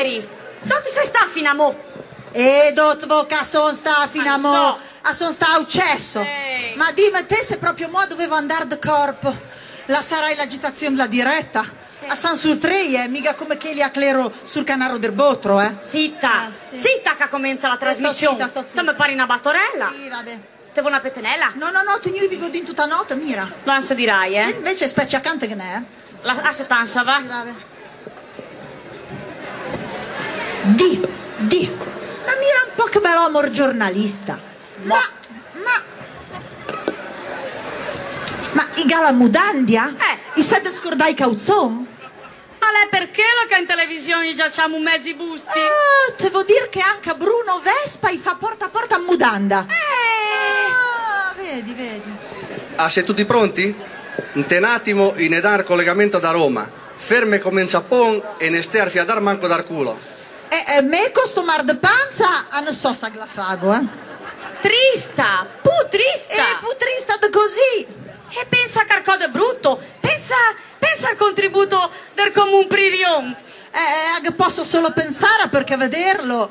Eri, dove sei sta fino a mo'? Dove che sono sta fino a mo'? Sono sta a uccesso. Ma dimmi te se proprio mo' dovevo andare de corpo. La sarai l'agitazione della diretta. A San sul 3, mica come che li acclero sul canaro del Botro, Zitta, zitta che comincia la trasmissione. Sto zitta. Te mi pari una battorella? Sì, vabbè. Te vuoi una pettenella? No, teni i bigodini tutta notte, mira. Non si dirai, E invece specie accanto che ne è? La settanza, va? Sì, vabbè. Di. Ma mira un po' che bell'uomo giornalista. Ma i gala mudandia? I siete scordai cauzon? Ma lei perché lo che in televisione già c'hanno mezzi busti? Devo dire che anche Bruno Vespa fa porta a porta a mudanda. Vedi. Siete tutti pronti? Un attimo in edar collegamento da Roma. Ferme come in Giappone e ne stai a fiadar manco dal culo. Me questo mar de panza non so se glafago, Trista, putrista. Putrista da così. E pensa a Carcode brutto, pensa al contributo del Comune Pririon. Che posso solo pensare perché vederlo.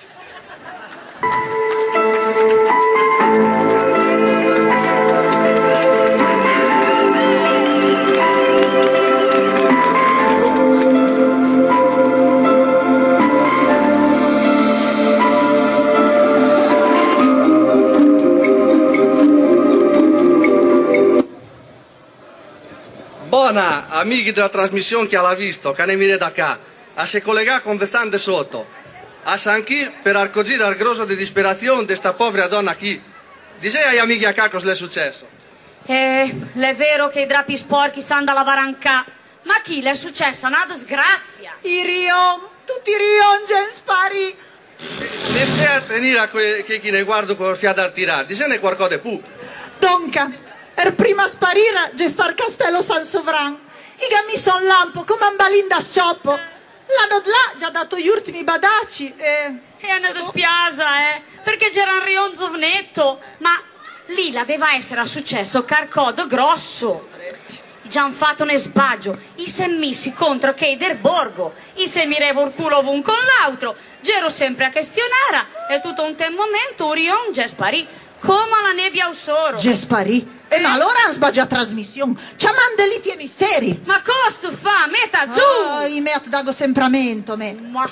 Buona, amici della trasmissione che l'ha visto, che ne mire da qua, a se collegare con vestante sotto. A Sanchi per arcogire al grosso di disperazione di sta povera donna qui. Dice agli amici a qua cosa è successo. È vero che i drappi sporchi sanno da lavare anche. Ma chi le è successa? Una disgrazia. I rion, tutti i rion gen spari. Se stai a venire a che chi ne guardo con il fiato a tirare, dice qualcosa di più. Donca, prima a sparire, gestar Castello San Sovran. I gammi son lampo, come un balin da scioppo. L'hanno là già dato gli ultimi badaci E hanno dispiasa, perché c'era un rion zovnetto. Ma lì l'aveva essere successo Carcodo grosso. Già han fatto un sbaggio. I si è messi contro Keider Borgo. I si mireva il culo l'un con l'altro. Gero sempre a questionare. E tutto un momento un rion già sparì. Come la nebbia al soro. Già sparì? Ma allora hanno sbagliato trasmissione. Ci mandeliti e misteri. Ma costo fa, metta giù. I met dago sempramento, me.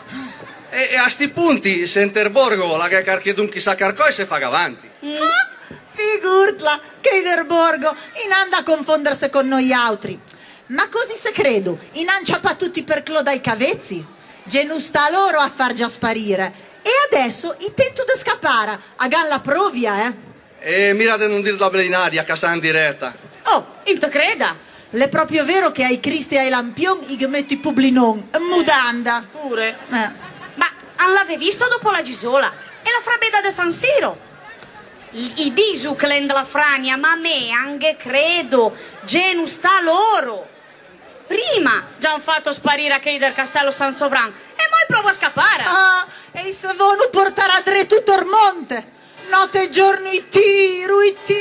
E a sti punti, Senterborgo, la che carchiedun chissà carcoi se fa avanti. Figurtla, Keiderborgo, inanda a confondersi con noi altri. Ma così se credo, inanciapa tutti per cloda i cavezzi. Genusta loro a far già sparire. E adesso i tento di scappare, a galla provia, E mira di non dire la blenaria, che sa in diretta. Oh, in te creda. L'è proprio vero che ai Cristi e ai lampion i metti publinon, mudanda. Pure. Ma l'avevi visto dopo la Gisola? E la frabeda de San Siro? I disu che l'enda la frania, ma a me anche credo, genu sta loro. Prima già han fatto sparire a Kei del Castello San Sovran e poi provo a scappare. E se vuoi portare a dre tutto il monte. Notte e giorno i tiru.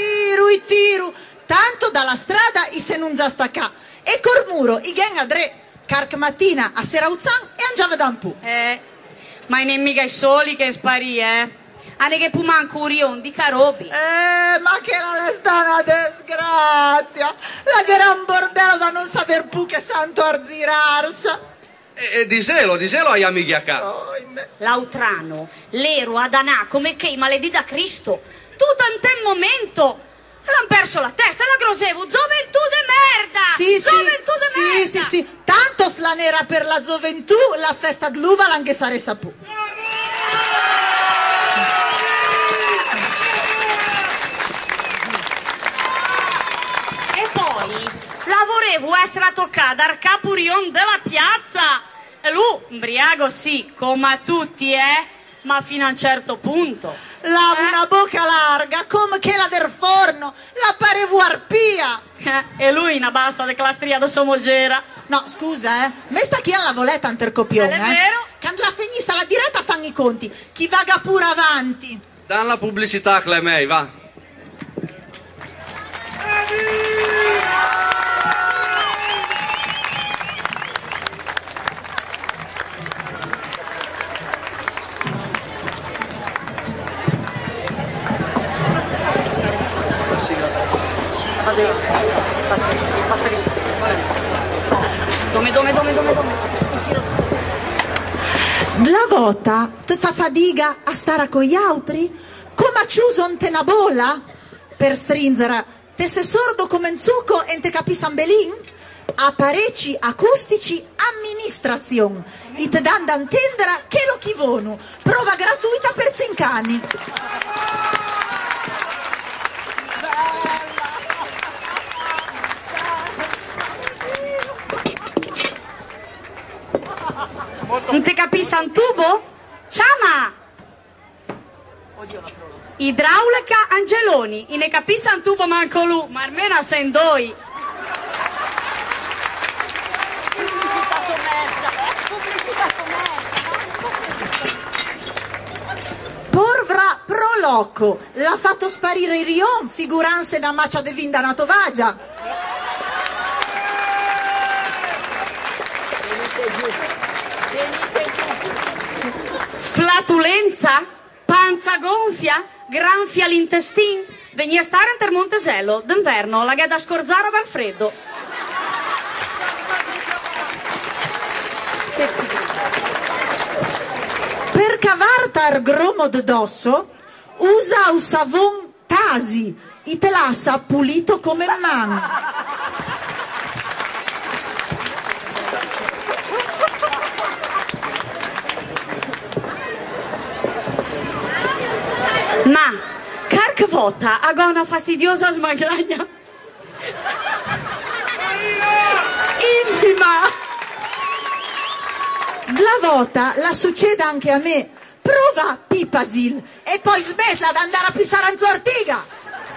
Tanto dalla strada i se non già stacca. E col muro i gang a dre. Carc mattina a sera uzzan e angiava da un pu. Ma i nemica i soli che sparì, Ane che puman curion di carobi. Ma che la sta una disgrazia. La gran bordello da non saper pu che santo arzirarsa. E diselo agli amici a qua. L'autrano, l'ero adanà come che i maledì da Cristo. Tutto in te momento. L'han perso la testa, la grosevo, gioventù de merda! Gioventù de merda! Sì. Tanto slanera per la gioventù, la festa d'uva l'anche sare sapù. E poi, lavorevo essere toccata al capurion della piazza. E lui, imbriago sì, come a tutti, ma fino a un certo punto. Lava una bocca larga, come che la del forno, la parevo arpia. E lui una basta de clastria da somolgera. No, scusa, me sta chi ha la voletta intercopione, È vero? Quando la finissa la diretta fanno i conti, chi vaga pure avanti. Dan la pubblicità, Clemei, va. Passa lì. Dome. La volta ti fa fatica a stare con gli altri? Come a chiuso in te una bolla? Per stringere, te sei sordo come un zucco e te capisci un belin? Apparecchi acustici amministrazione e te danno a intendere che lo chivono. Prova gratuita per zincani. Non ti capisci un tubo? Ciama! Idraulica Angeloni, e ne capisci un tubo manco lui, ma almeno sei in doi. Porvra Proloco, l'ha fatto sparire il rion, figuranze una maccia de vinda una tovagia. Flatulenza? Panza gonfia? Granfia l'intestino? Veni a stare a Montesello, d'inverno, la gada scorzaro dal freddo. Per cavartar gromo d'osso, usa un savon Tasi, e te lassa pulito come man. Ma, carca vota, ha una fastidiosa smagagna. Intima! La volta la succede anche a me. Prova Pipasil e poi smettila di andare a pissare in tua ortiga.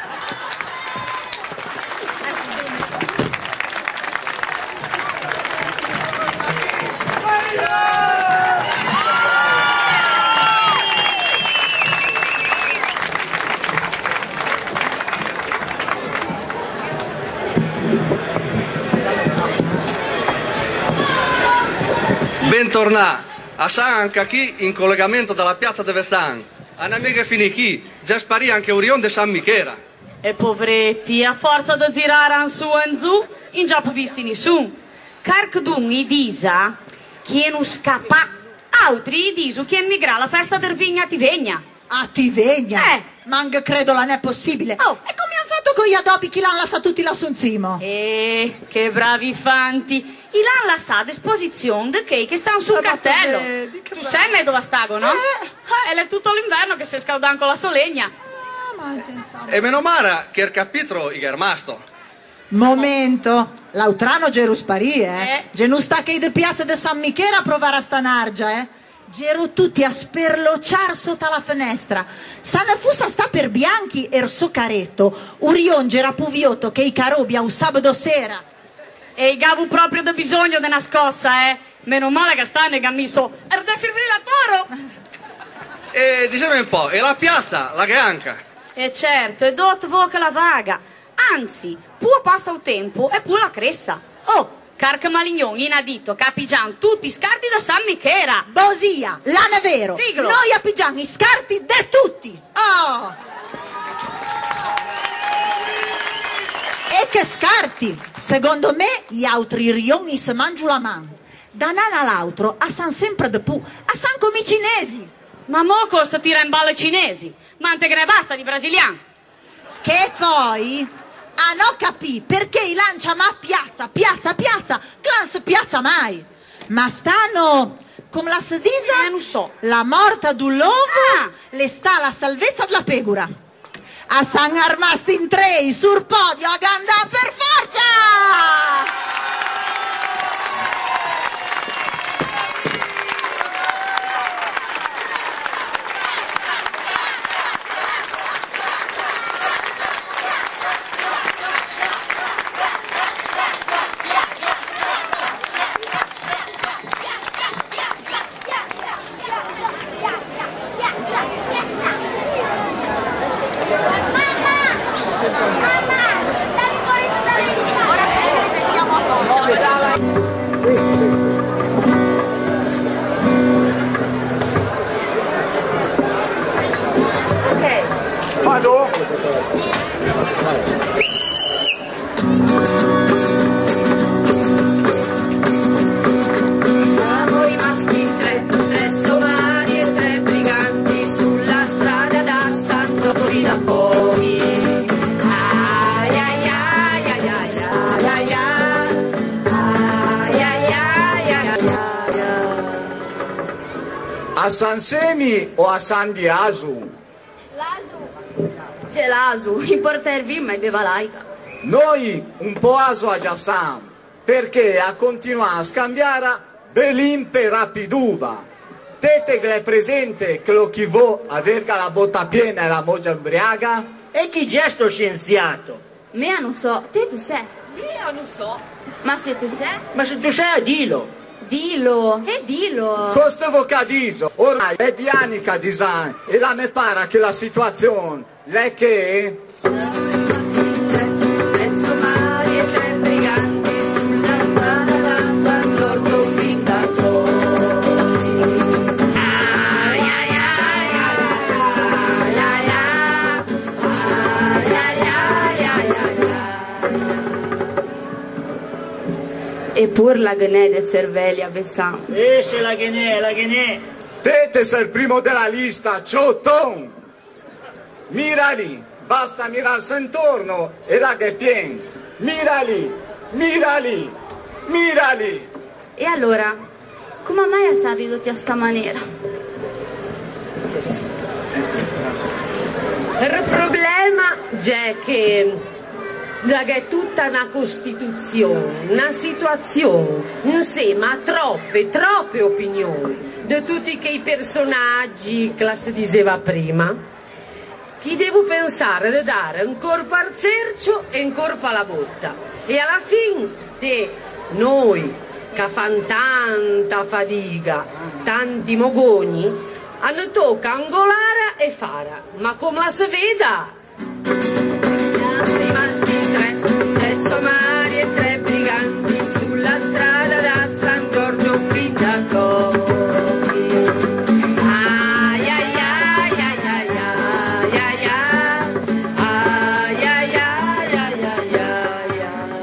Bentornati a San anche qui in collegamento dalla piazza de Vestan. Anamiche finichi, già sparì anche Urion de San Michela. E poveretti, a forza di tirare an su e in giù, in già visti nessuno. Carc dun i disa, chi non scappa, altri i disu chi emigra alla festa del vigna a Tivegna. A Tivegna? Ma anche credo non è possibile. Oh, e come hanno fatto con gli adobi chi l'hanno lasciato tutti lassù in cima? Che bravi fanti. I l'hanno lasciato a disposizione di che stanno sul castello. Tu sai me dove stago, no? Ed è tutto l'inverno che si scaldano con la solegna. E meno male che il capitolo è rimasto. Momento, l'autrano Geru sparì, Genu sta che de piazza de San Michele a provare a stanargia, Geru tutti a sperlociar sotto la finestra. Sana fusa sta per bianchi er so caretto, Urion gera puviotto che i carobi a un sabato sera. E i gavu proprio da bisogno di una scossa, Meno male che stanno e che ha messo il defibrillatore. E dicemi un po', e la piazza, la granca? E certo, e dot voca la vaga. Anzi, può passa il tempo e pure la cressa. Oh, carca Malignoni in adito, capigian tutti i scarti da San Michela. Bosia, l'anno è vero. Diglo. Noi appigiamo i scarti de tutti. Oh! E che scarti! Secondo me gli altri rioni si mangiano la mano. Da nana all'altro, a san sempre de più, a san come i cinesi. Ma mo costa tira in ballo i cinesi, ma te che ne basta di brasiliani. Che poi, a no capì perché i lancia ma piazza, clans piazza mai. Ma stanno, come la si dice? Non so. La morta dell'uovo, le sta la salvezza della pecora. A San Armasti in tre, sul podio, a Ganda per forza! A San Semi o a San Diasu? L'Asu. C'è l'Asu, il porter vim e beva laica. Noi un po' aso a Giassan, perché a continuare a scambiare Belin per Rapiduva. Tete che è presente che lo chi vuole averga la botta piena e la moglie ubriaca? E chi gesto scienziato? Me non so, te tu sei. Io non so. Ma se tu sei? Ma se tu sei, dillo. Dillo, e dillo. Questo vocadiso, ormai è di anni che design e la me pare che la situazione è che... Eppur la ghenè del cervelli a Bessan. Se la ghenè, la ghenè. Tete sei il primo della lista, Cioton! Mira lì, basta mirarsi intorno e là che è pieno. Mira lì, mira lì, mira lì. E allora, come mai si è ridotti a sta maniera? Il problema è che è tutta una costituzione, una situazione, insieme a troppe opinioni di tutti quei personaggi che la si diceva prima, chi devo pensare di dare un corpo al cercio e un corpo alla botta. E alla fine di noi che fanno tanta fatica, tanti mogoni, hanno tocca angolare e fare, ma come la si veda? Somari e 3 briganti sulla strada da San Giorgio fin da Cori. Ai ai ai ai ai ai ai ai ai ai ai ai.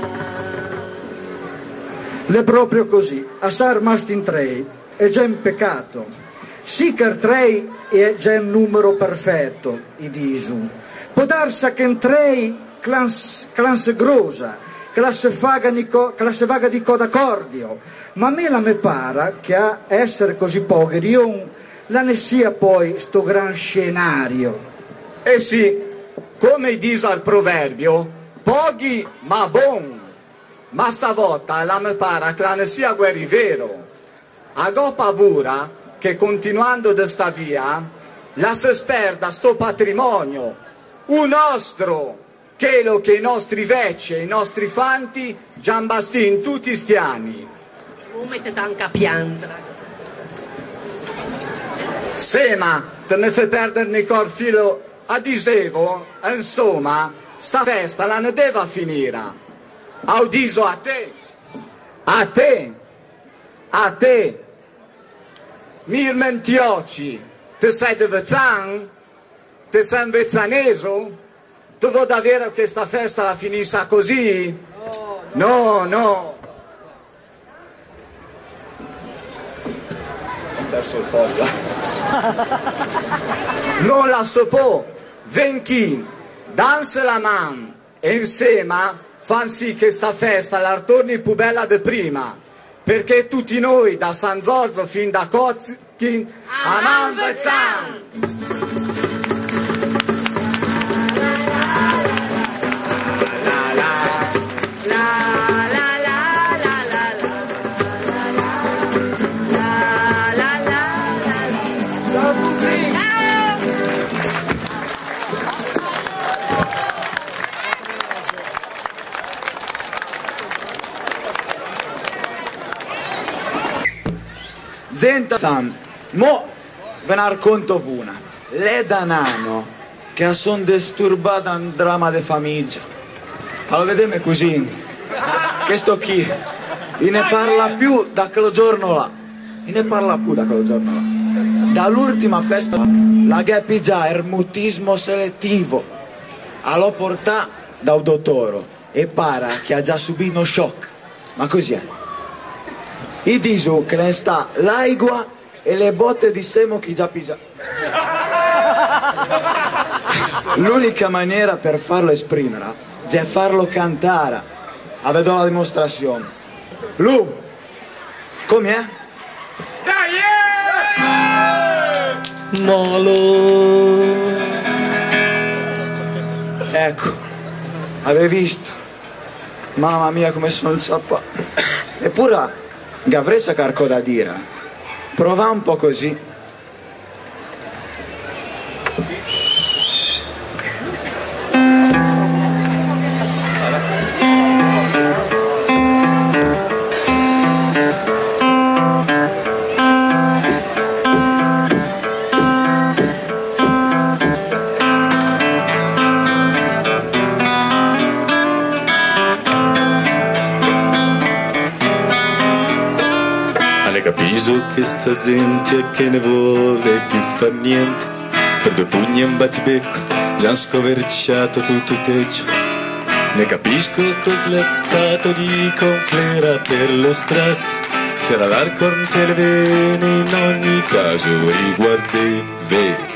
È proprio così, a Sar Mastin 3 è già un peccato. Sicar 3 è già un numero perfetto, i disu. Può darsi che in 3 classe grosa, classe vaga di coda cordio, ma a me la me para che a essere così poveri io la ne sia poi sto gran scenario. Eh sì, come dice il proverbio, pochi ma bon, ma stavolta la me para che la ne sia guerrivero. A go paura che continuando da sta via la si sperda sto patrimonio, un nostro, che lo che i nostri vecchi e i nostri fanti giambasti in tutti sti anni. Come te tanca piantra. Sema, te ne fai perdere il cor filo a dicevo, insomma, sta festa la ne deve finire. Audiso a te, a te, a te, Mirmentioci, te sei de Vezzan? Te sei un vezzaneso? Tu vuoi davvero che sta festa la finisse così? No, no. Ho perso il foglio. Non la so può. Venchi, danse la man e insieme fan sì che sta festa la torni più bella di prima. Perché tutti noi, da San Giorgio fin da Cozzi, a Manvezzan! Zenta Sam, mo ve ne racconto una. Le danano che sono disturbata un dramma di famiglia. Allora vedeme così, che sto qui, e ne parla più da quello giorno là. E ne parla più da quello giorno là. Dall'ultima festa la gappi già il mutismo selettivo. Allora portà da un dottore e para che ha già subito uno shock. Ma così è. I disu che ne sta l'aigua e le botte di semo che già pisa. L'unica maniera per farlo esprimere è farlo cantare. Vedo la dimostrazione. Lu, com'è? Dai! molo. Ecco, avevi visto? Mamma mia come sono inciampato. Eppure Gavresa carco da dire. Prova un po' così. Capisco che sta gente che ne vuole più far niente, per 2 pugni e un battibecco già han scoverciato tutto il tetto. Ne capisco cos'è stato di complera per lo strazio, c'era l'alcol per le vene in ogni caso riguardeve.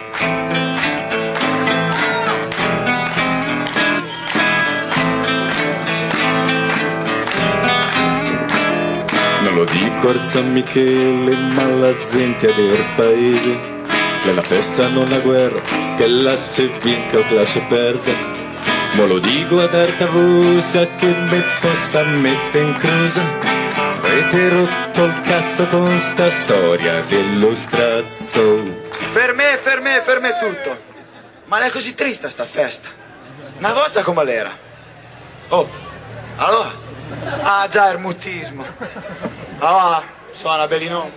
Lo dico al San Michele, ma la gente del paese, nella festa non la guerra, che la se vinca o che la se perda. Ma lo dico ad Artavusa che me possa mettere in cruza, avete rotto il cazzo con sta storia dello strazzo. Per me tutto. Ma non è così triste sta festa. Una volta come l'era. Oh, allora? Ah già, il mutismo. Ah, suona Bellinò.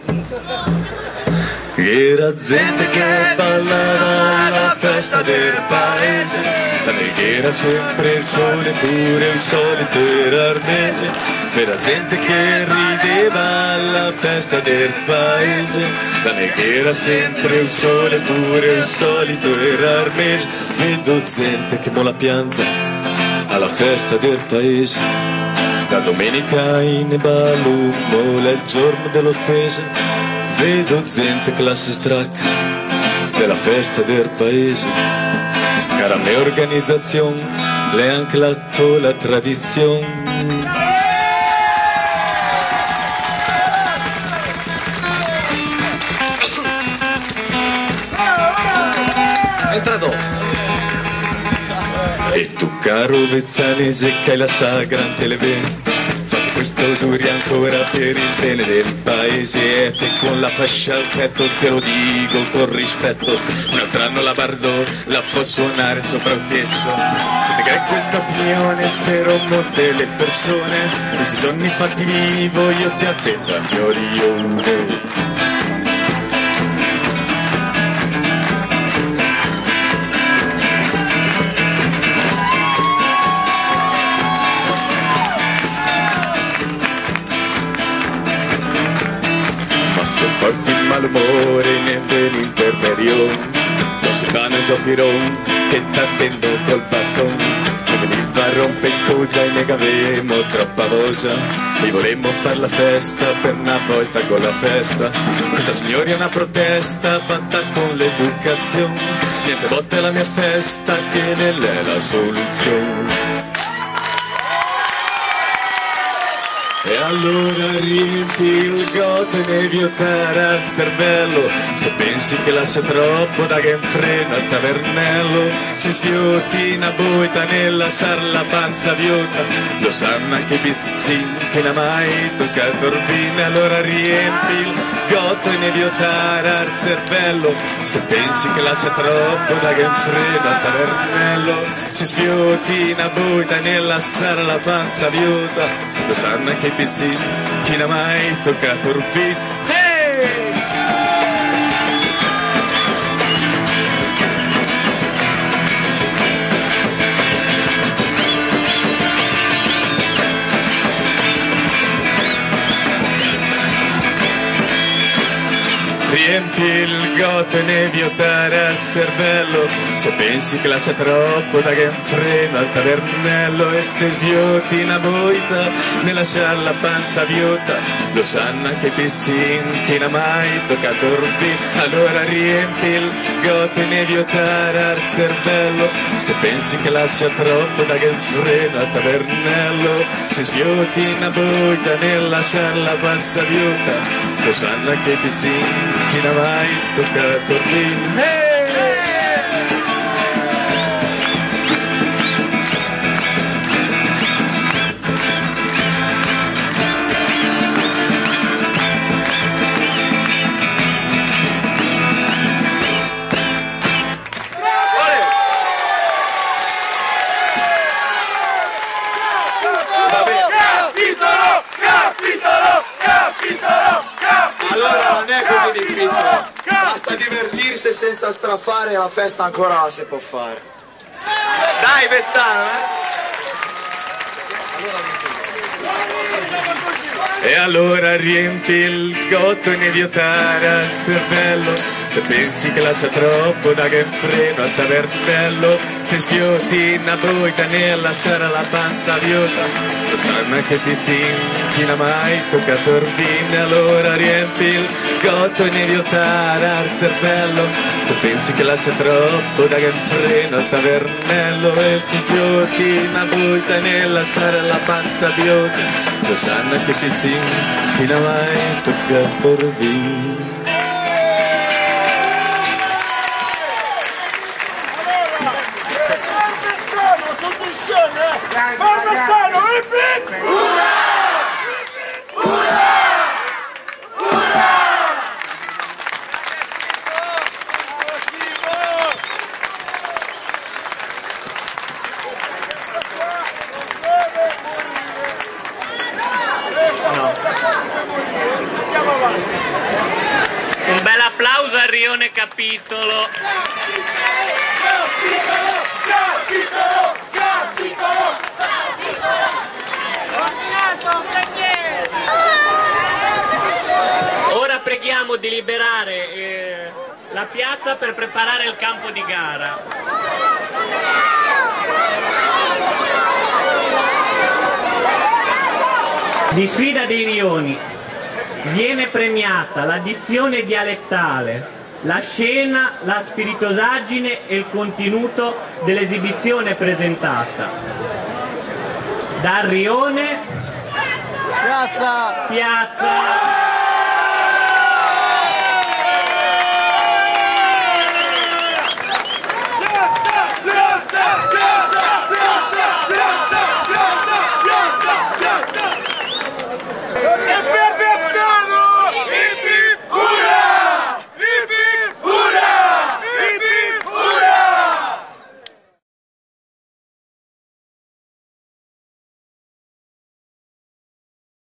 Era gente che ballava alla festa del paese, la neghiera sempre il sole pure il solito era arnese. Era gente che rideva alla festa del paese, la neghiera sempre il sole pure il solito era arnese. Vedo gente che non la pianza alla festa del paese. La domenica in ballo, mola il giorno dell'offesa, vedo gente classe stracca della festa del paese. Cara mia organizzazione, le anche la tradizione. Entra dopo. E tu caro vezzanese che hai la sagra ante le vene, fate questo duri ancora per il bene del paese. E te con la fascia al petto te lo dico con rispetto, un altro anno la Bardot la può suonare sopra il tetto. Siete che questa opinione spero molte le persone, questi giorni fatti vivo io ti aspetto a Fiorione. Porti il malumore niente l'intermedio, non si fanno il giochirone che t'attendo col bastone. E veniva a rompe il cugia e ne avevamo troppa voglia, e volemmo far la festa per una volta con la festa. Questa signora è una protesta fatta con l'educazione, niente botte la mia festa che nell'è la soluzione. E allora riempi il gote e ne viotare al cervello, se pensi che la sia troppo da che frena al tavernello, se sfioti una boita nella sar la panza viota, lo sanno anche i pizzini che non mai tocca dormire. Allora riempi il gote e ne viotare al cervello, se pensi che la sia troppo da che frena al tavernello, se sfioti una boita nella sar la panza viota, lo sanno anche i pizzini, chi non ha mai toccato il beat. Hey! Riempi il gote e ne viotare al cervello, se pensi che la sia troppo da che freno al tavernello, e ste svioti una boita ne lasciar la panza viota, lo sanno anche i pizzini che non ha mai toccato il beat. Allora riempi il gote e ne viotare al cervello, se pensi che la sia troppo da che freno al tavernello, se svioti una boita ne lasciar la panza viota, lo sanno anche i pizzini che non ha mai toccato tocca Torbini. Allora non è così difficile, basta divertirsi senza strafare, la festa ancora la si può fare. Dai Bezzano, E allora riempi il cotto in idiotare al cervello. Se pensi che la sa troppo da che freno al tavernello, ti schioti una boita nella sarà la panza viota. Lo sanno che ti si inchina mai, tocca Torbini. Allora riempi il cotto in idiotare al cervello. Se pensi che la sa troppo da che freno al tavernello, e si schioti una boita nella sarà la panza viota. Lo sanno che ti si inchina mai, tocca Torbini. Un bel applauso a Rione Capitolo. Ora preghiamo di liberare la piazza per preparare il campo di gara. Di sfida dei rioni viene premiata la dizione dialettale, la scena, la spiritosaggine e il contenuto dell'esibizione presentata. Dal rione Piazza